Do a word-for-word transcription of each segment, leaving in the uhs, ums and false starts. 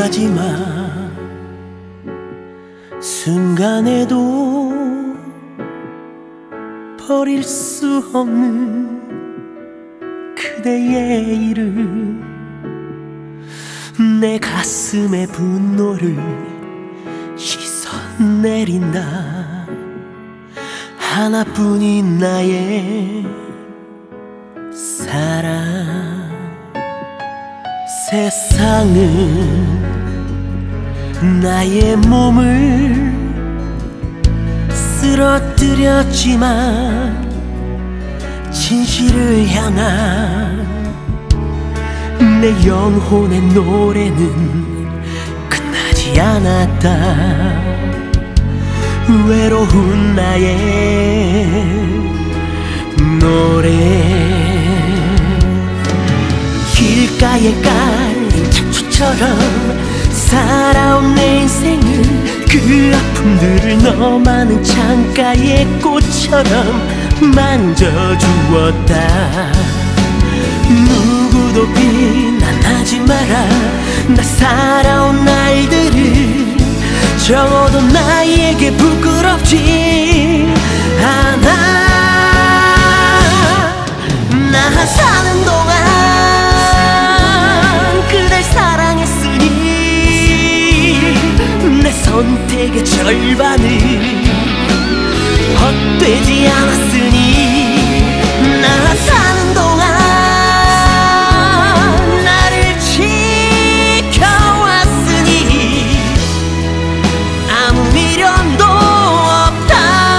마지막 순간에도 버릴 수 없는 그대의 이름, 내 가슴에 분노를 씻어 내린다. 하나뿐인 나의 사랑. 세상은 나의 몸을 쓰러뜨렸지만 진실을 향한 내 영혼의 노래는 끝나지 않았다. 외로운 나의 노래. 길가에 깔린 잡초처럼 살아온 내 인생은 그 아픔들을 너만은 창가의 꽃처럼 만져주었다. 누구도 비난하지 마라. 나 살아온 날들을 적어도 나에게 부끄럽지 않아. 나 사는 동안 그댈 사랑했으니 내 선택의 절반은 헛되지 않았으니. 나 사는 동안 나를 지켜왔으니 아무 미련도 없다.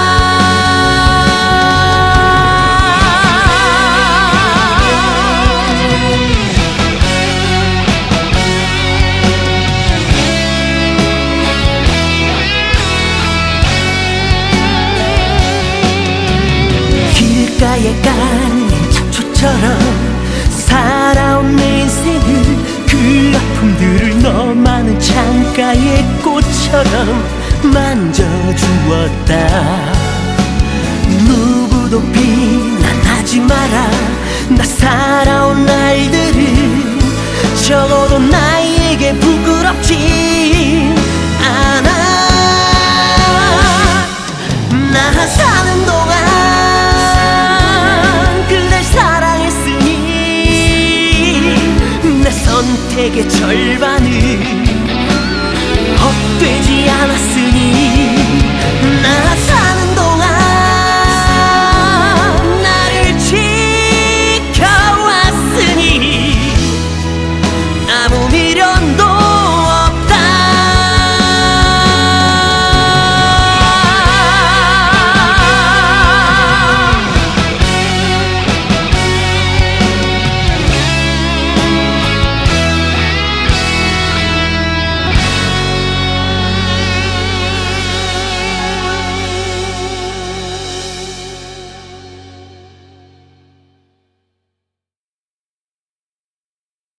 길가에 깔린 잡초처럼 살아온 내 인생은 그 아픔들을 너만은 창가의 꽃처럼 만져주었다. 누구도 비난하지 마라. 나 살아온 날들은 적어도 나에게 부끄럽지 않아. 나 사는 동안 그댈 사랑했으니 내 선택의 절반은 헛되지 않았으니. 나